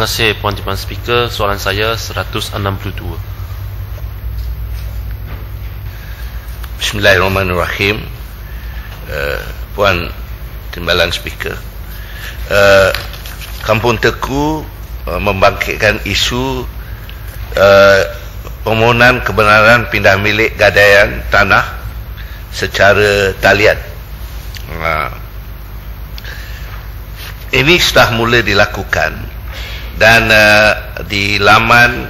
kasih Puan Timbalan Speaker. Soalan saya 162. Bismillahirrahmanirrahim. Puan Timbalan Speaker, Kampung Teku membangkitkan isu permohonan kebenaran pindah milik gadaian tanah secara talian. Ini sudah mula dilakukan dan di laman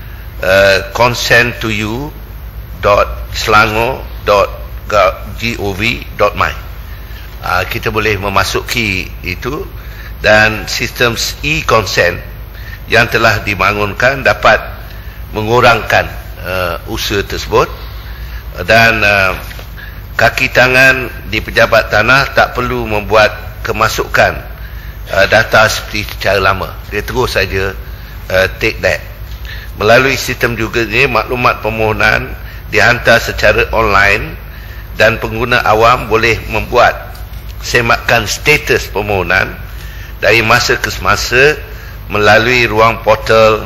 consent2u.selangor.gov.my kita boleh memasuki itu, dan sistem e-consent yang telah dibangunkan dapat mengurangkan usaha tersebut, dan kaki tangan di pejabat tanah tak perlu membuat kemasukan data seperti secara lama. Dia terus saja take that. Melalui sistem juga ini, maklumat permohonan dihantar secara online dan pengguna awam boleh membuat semakan status permohonan dari masa ke semasa melalui ruang portal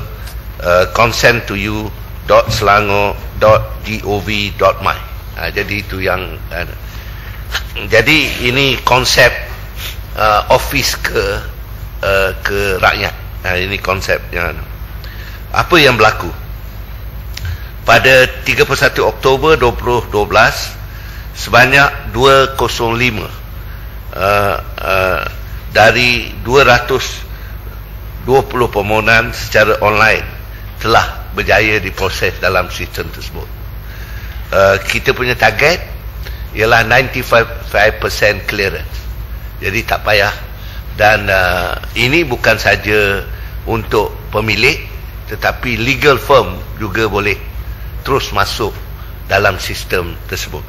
consent2u.selangor.gov.my. Jadi itu yang jadi ini konsep office ke rakyat. Ini konsep yang apa yang berlaku pada 31 Oktober 2012, sebanyak 205 dari 220 permohonan secara online telah berjaya diproses dalam sistem tersebut. Kita punya target ialah 95% clearance. Jadi tak payah, dan ini bukan saja untuk pemilik, tetapi legal firm juga boleh terus masuk dalam sistem tersebut.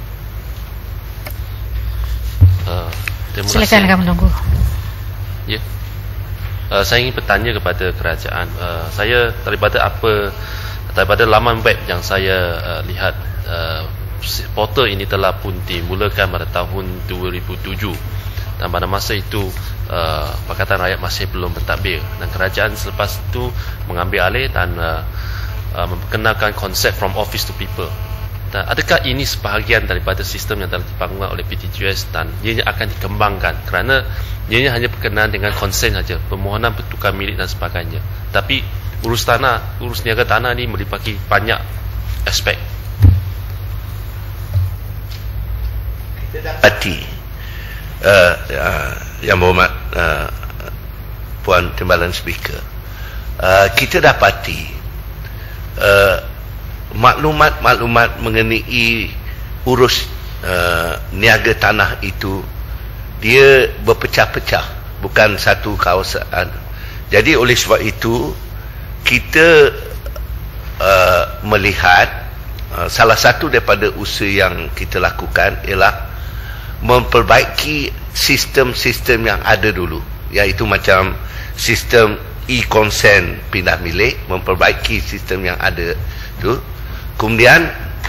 Silakan kami menunggu. Ya. Saya ingin bertanya kepada kerajaan. Saya daripada laman web yang saya lihat, portal ini telah pun dimulakan pada tahun 2007. Dan pada masa itu Pakatan Rakyat masih belum bertadbir, dan kerajaan selepas itu mengambil alih dan memperkenalkan konsep from office to people. Dan adakah ini sebahagian daripada sistem yang telah dibangun oleh PTGS dan ianya akan dikembangkan, kerana ianya hanya berkenaan dengan konsen saja, permohonan bertukar milik dan sebagainya, tapi urus niaga tanah ini meliputi banyak aspek. Kita dapati yang berhormat Puan Timbalan Speaker, kita dapati maklumat-maklumat mengenai urus niaga tanah itu dia berpecah-pecah, bukan satu kawasan. Jadi oleh sebab itu kita melihat salah satu daripada usaha yang kita lakukan ialah memperbaiki sistem-sistem yang ada dulu, iaitu macam sistem e-consent pindah milik, memperbaiki sistem yang ada tu, kemudian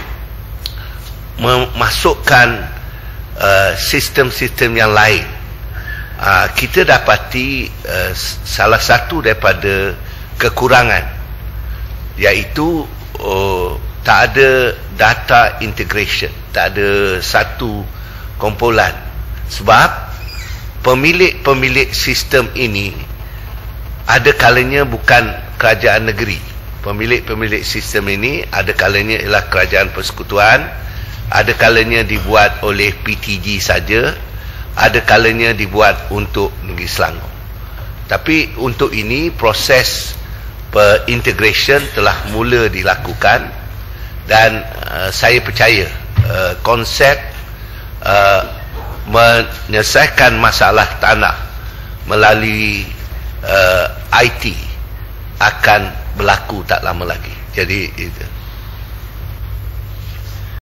memasukkan sistem-sistem yang lain. Kita dapati salah satu daripada kekurangan iaitu tak ada data integration, tak ada satu kumpulan, sebab pemilik sistem ini ada kalanya bukan kerajaan negeri. Pemilik sistem ini ada kalanya ialah kerajaan persekutuan, ada kalanya dibuat oleh PTG saja, ada kalanya dibuat untuk negeri Selangor. Tapi untuk ini proses integration telah mula dilakukan, dan saya percaya konsep menyelesaikan masalah tanah melalui IT akan berlaku tak lama lagi. Jadi itu.